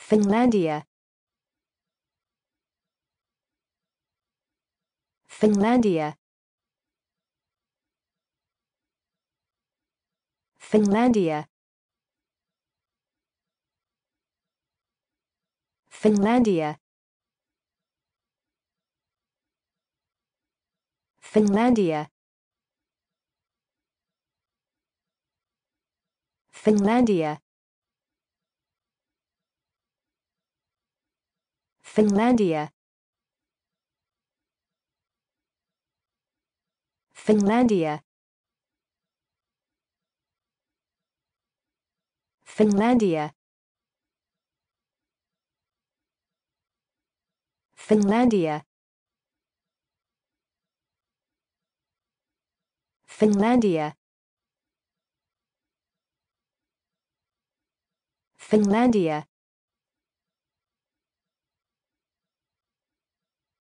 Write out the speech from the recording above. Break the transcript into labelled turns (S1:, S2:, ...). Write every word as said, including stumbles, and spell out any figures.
S1: Finlandia. Finlandia. Finlandia. Finlandia. Finlandia. Finlandia. Finlandia. Finlandia. Finlandia. Finlandia. Finlandia. Finlandia.